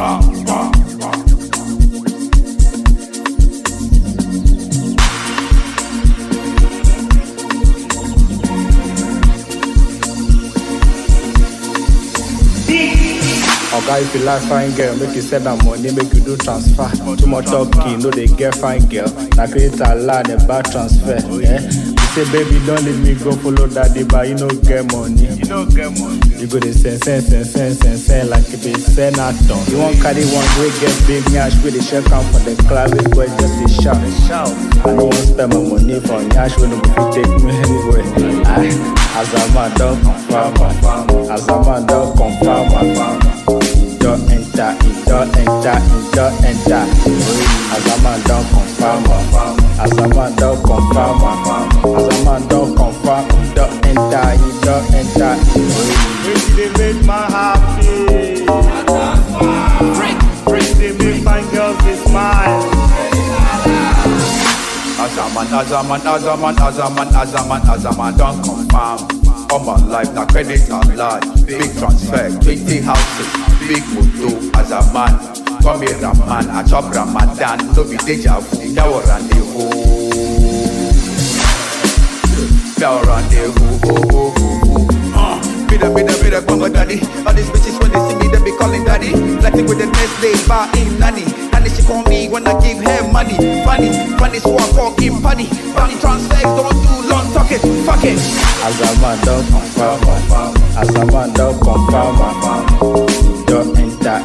Okay, if you like fine girl, make you send that money, make you do transfer. Too much talking, no they get fine girl. Now create a line about transfer. Yeah? You say baby don't let me go follow daddy, but you no get money. You go to send like if it's senator. You won't carry one way get big nyash with the share come for the club, it was just a shout. I don't want to spend my money for nyash when you take me anywhere. As a man don't confirm, as a man don't confirm. Don't enter. As a man don't confirm, as a man don't confirm, as a man don't confirm. Don't enter. They make my happy. They make my girls they smile. As a man don't confirm. All my life, na credit and life. Big transfer, 20 houses, big moto as a man. Come here, a man, I chop Ramadan. No be deja vu, that was rendezvous. That was rendezvous. Bida, Congo daddy. All these bitches when they see me, they be calling daddy. Flirting with the next day, bar in nanny. And she call me when I give her money. Funny, so I fucking funny. Funny transfers, don't do long talking, fuck it. As a man don't confirm, as a man don't confirm. Don't enter.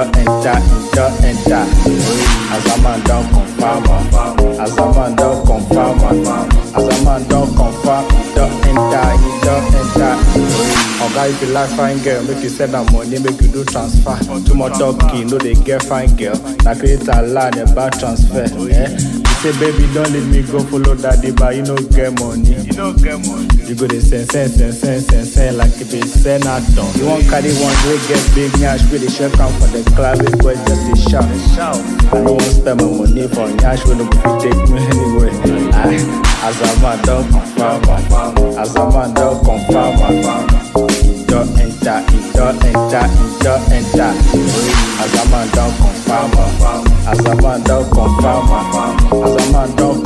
As a man don't confirm, as a man don't confirm, as a man don't confirm. Don't enter. Okay, if you like fine girl, make you send that money, make you do transfer. Too much talking, no they get fine girl. Now create a line about transfer. Yeah? You say baby don't let me go follow daddy, but you no get money. You go to send like if it's senator. You won't carry one way get big nyash with the share come for the club, it was just a shout. I don't want to spend my money for nyash when you take me anywhere. As a man don't confirm, as a man don't confirm. Don't enter. As a man don't confirm, as a man don't confirm, as a man don't